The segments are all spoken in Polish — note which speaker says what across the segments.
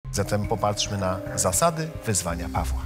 Speaker 1: Zatem popatrzmy na zasady wyzwania Pawła.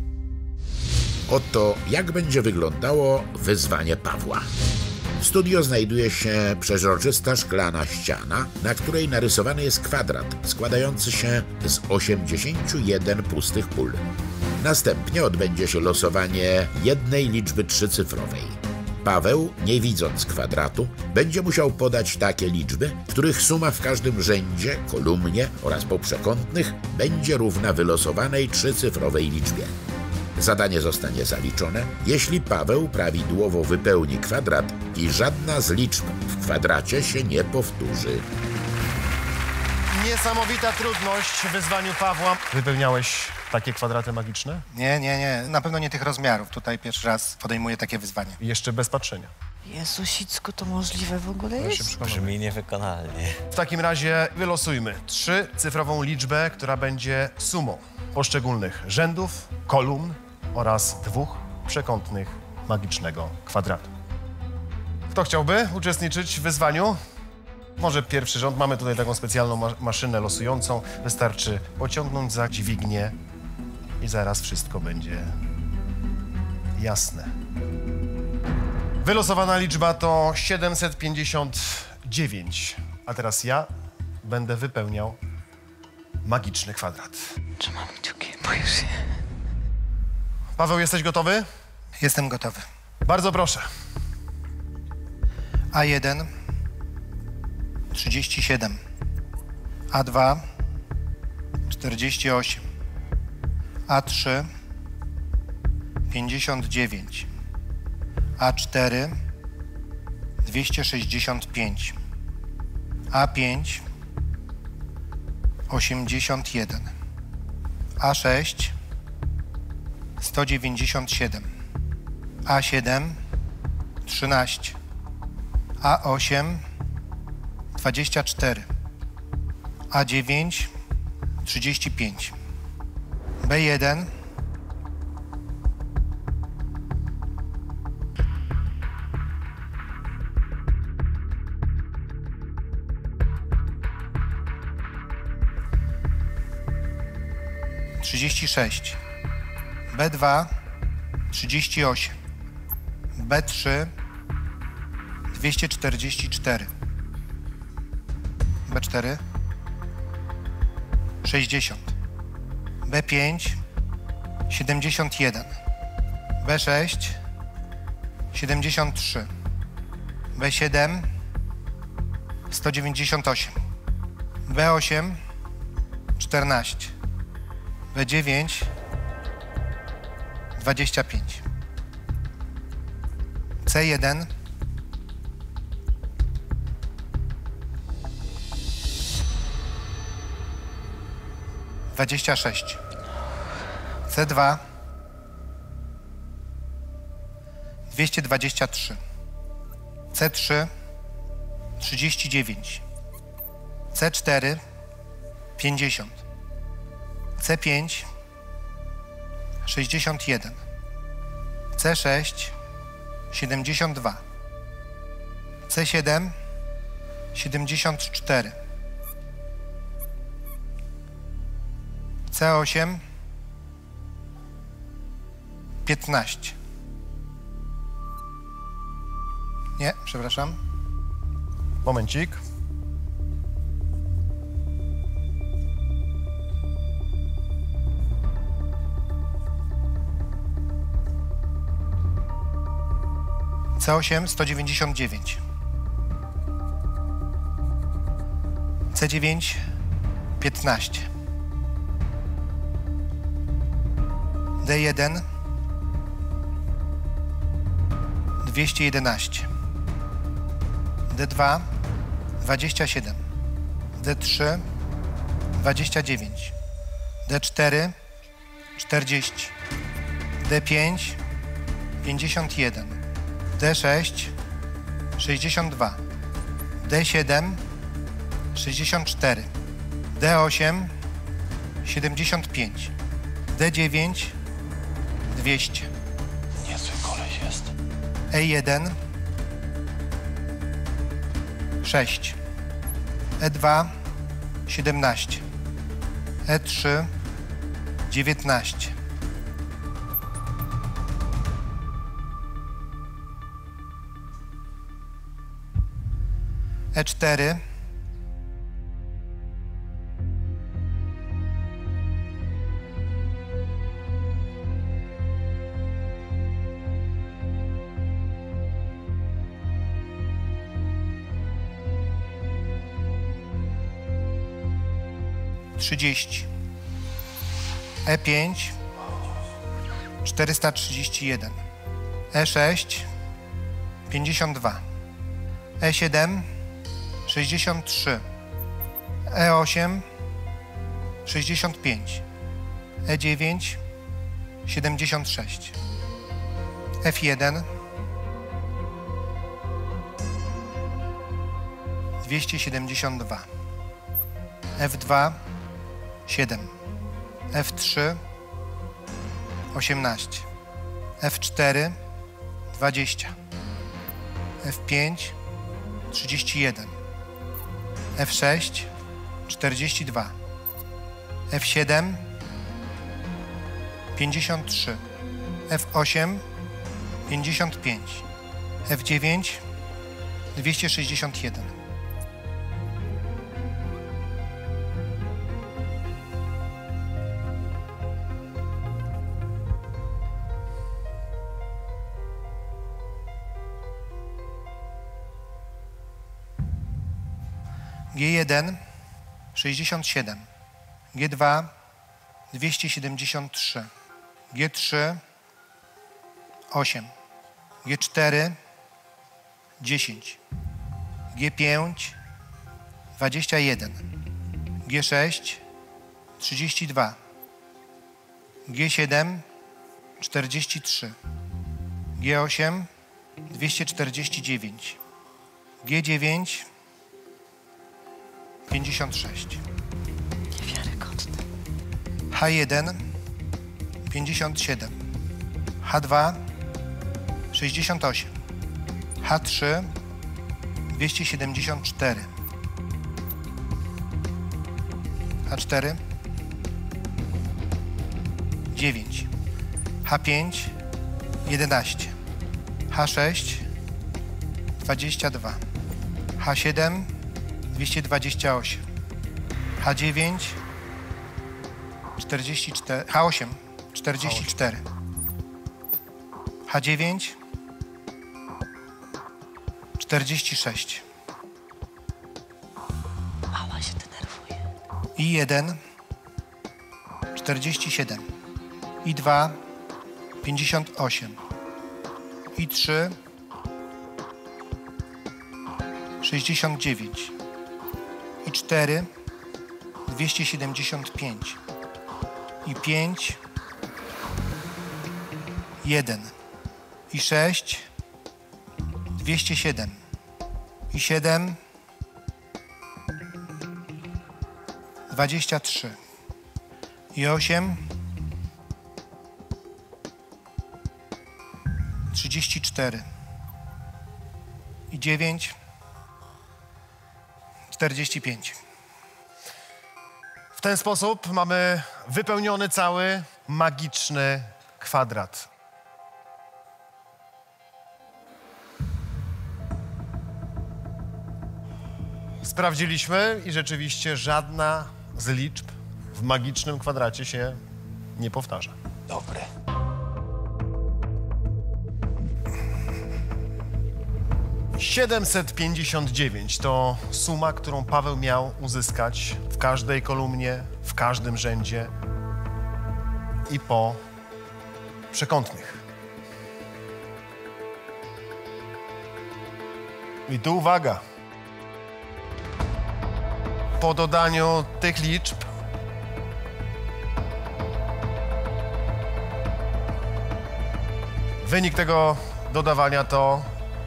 Speaker 2: Oto jak będzie wyglądało wyzwanie Pawła. W studio znajduje się przeźroczysta szklana ściana, na której narysowany jest kwadrat składający się z 81 pustych pól. Następnie odbędzie się losowanie jednej liczby trzycyfrowej. Paweł, nie widząc kwadratu, będzie musiał podać takie liczby, których suma w każdym rzędzie, kolumnie oraz poprzekątnych będzie równa wylosowanej trzycyfrowej liczbie. Zadanie zostanie zaliczone, jeśli Paweł prawidłowo wypełni kwadrat i żadna z liczb w kwadracie się nie powtórzy.
Speaker 1: Niesamowita trudność w wyzwaniu Pawła. Wypełniałeś takie kwadraty magiczne?
Speaker 3: Nie. Na pewno nie tych rozmiarów. Tutaj pierwszy raz podejmuję takie wyzwanie.
Speaker 1: I jeszcze bez patrzenia.
Speaker 4: Jezusicku, to możliwe w ogóle
Speaker 1: Ja się
Speaker 4: jest?
Speaker 1: przekonałem.
Speaker 5: Brzmi niewykonalnie.
Speaker 1: W takim razie wylosujmy trzycyfrową liczbę, która będzie sumą poszczególnych rzędów, kolumn oraz dwóch przekątnych magicznego kwadratu. Kto chciałby uczestniczyć w wyzwaniu? Może pierwszy rząd. Mamy tutaj taką specjalną maszynę losującą. Wystarczy pociągnąć za dźwignię i zaraz wszystko będzie jasne. Wylosowana liczba to 759. A teraz ja będę wypełniał magiczny kwadrat.
Speaker 4: Trzymam kciuki, boję się.
Speaker 1: Paweł, jesteś gotowy?
Speaker 3: Jestem gotowy.
Speaker 1: Bardzo proszę.
Speaker 3: A1 37, A2 48, A3 59, A4 265, A5 81, A6 197, A7 13, A8 24, A9 35, B1 36, B2 38, B3 244, B4 60, B5 71, B6 73, B7 198, B8 14, B9 25, C1 26, C2 223, C3 39, C4 50, C5 61, C6 72, C7 74, C8 15. Nie, przepraszam.
Speaker 1: Momencik.
Speaker 3: C8 199, C9 15, D1 211, D2 27, D3 29, D4 40, D5 51, D6 62, D7 64, D8 75, D9 200.
Speaker 5: Niezły koleś jest.
Speaker 3: E1 6, E2 17, E3 19. E4 30. E5 431. E6 52. E7 63. E8 65. E9 76. F1 272. F2 7. F3 18. F4 20. F5 31. F6 42. F7 53. F8 55. F9 261. G1 67. G2 273. G3 8. G4 10. G5 21. G6 32. G7 43. G8 249. G9 56.
Speaker 4: Niewiarygodne.
Speaker 3: H1 57. H2 68. H3 274. H4 9. H5 11. H6 22. H7 228. H9 44. H8 44. H9 46.
Speaker 4: Mała się denerwuje.
Speaker 3: I1 47. I2 58. I3 69. I4 275. I5 1. I6 207. I7 23. I8 34. I9 45.
Speaker 1: W ten sposób mamy wypełniony cały magiczny kwadrat. Sprawdziliśmy i rzeczywiście żadna z liczb w magicznym kwadracie się nie powtarza.
Speaker 5: Dobry.
Speaker 1: - 759 to suma, którą Paweł miał uzyskać w każdej kolumnie, w każdym rzędzie i po przekątnych. I tu uwaga. Po dodaniu tych liczb wynik tego dodawania to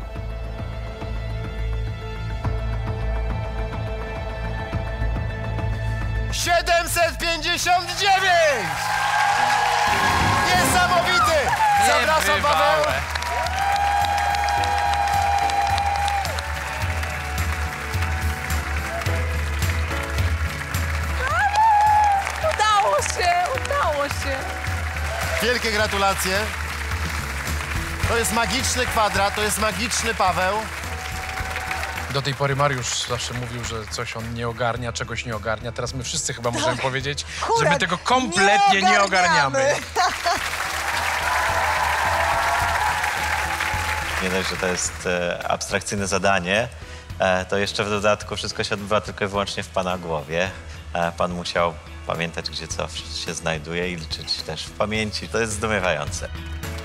Speaker 1: 759! Niesamowity! Zapraszam, Paweł!
Speaker 6: Udało się.
Speaker 1: Wielkie gratulacje. To jest magiczny kwadrat, to jest magiczny Paweł.
Speaker 7: Do tej pory Mariusz zawsze mówił, że coś on nie ogarnia, czegoś nie ogarnia. Teraz my wszyscy chyba możemy powiedzieć, że my tego kompletnie nie ogarniamy.
Speaker 5: Nie dość, że to jest abstrakcyjne zadanie, to jeszcze w dodatku wszystko się odbywa tylko i wyłącznie w pana głowie. Pan musiał pamiętać, gdzie co się znajduje i liczyć też w pamięci. To jest zdumiewające.